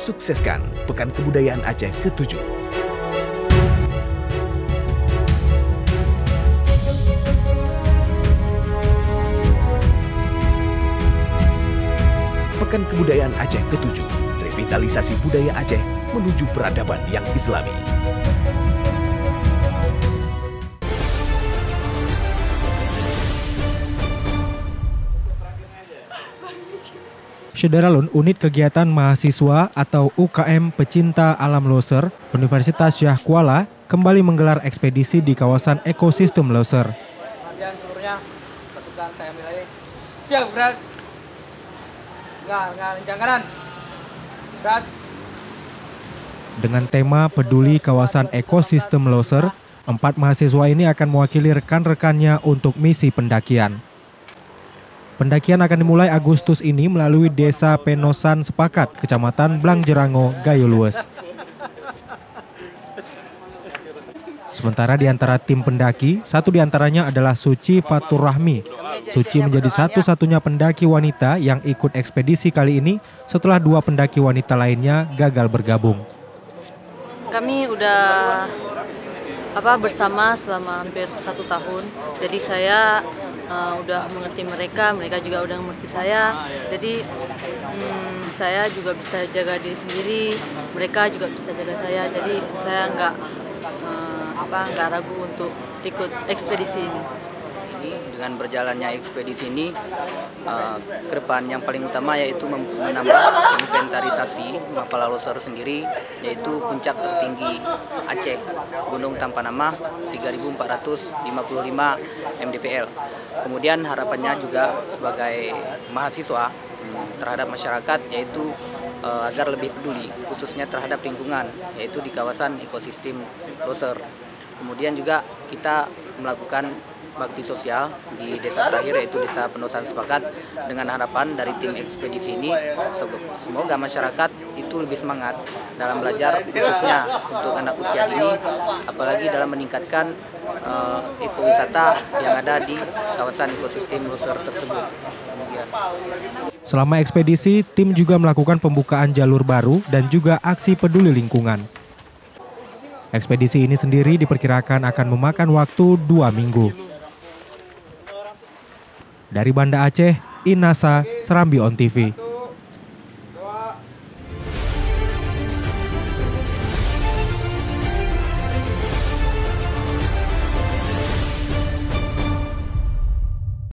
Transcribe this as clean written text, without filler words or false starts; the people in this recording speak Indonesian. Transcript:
sukseskan Pekan Kebudayaan Aceh ke-7. Pekan Kebudayaan Aceh ke-7, revitalisasi budaya Aceh menuju peradaban yang Islami. Syederalun Unit Kegiatan Mahasiswa atau UKM Pecinta Alam Loser Universitas Syah Kuala kembali menggelar ekspedisi di kawasan ekosistem Loser. Perhatian seluruhnya, pasukan saya ambil lagi. Siap, berat. Enggak, rencang kanan. Berat. Dengan tema peduli kawasan ekosistem Loser, 4 mahasiswa ini akan mewakili rekan-rekannya untuk misi pendakian. Pendakian akan dimulai Agustus ini melalui Desa Penosan Sepakat, Kecamatan Blangjerango, Gayo Lues. Sementara di antara tim pendaki, satu di antaranya adalah Suci Fatur Rahmi. Suci menjadi satu-satunya pendaki wanita yang ikut ekspedisi kali ini setelah 2 pendaki wanita lainnya gagal bergabung. Kami udah bersama selama hampir 1 tahun, jadi saya udah mengerti mereka juga udah mengerti saya. Jadi saya juga bisa jaga diri sendiri, mereka juga bisa jaga saya. Jadi saya nggak ragu untuk ikut ekspedisi ini. Dengan berjalannya ekspedisi ini, ke depan yang paling utama yaitu menambah inventarisasi Mapala Loser sendiri, yaitu puncak tertinggi Aceh, Gunung Tanpa Nama 3.455 mdpl. Kemudian harapannya juga sebagai mahasiswa terhadap masyarakat, yaitu agar lebih peduli khususnya terhadap lingkungan, yaitu di kawasan ekosistem Loser. Kemudian juga kita melakukan bakti sosial di desa terakhir, yaitu Desa Penosan Sepakat, dengan harapan dari tim ekspedisi ini semoga masyarakat itu lebih semangat dalam belajar, khususnya untuk anak usia dini, apalagi dalam meningkatkan ekowisata yang ada di kawasan ekosistem Loser tersebut. Selama ekspedisi, tim juga melakukan pembukaan jalur baru dan juga aksi peduli lingkungan. Ekspedisi ini sendiri diperkirakan akan memakan waktu 2 minggu. Dari Banda Aceh, Inasa, Serambi On TV.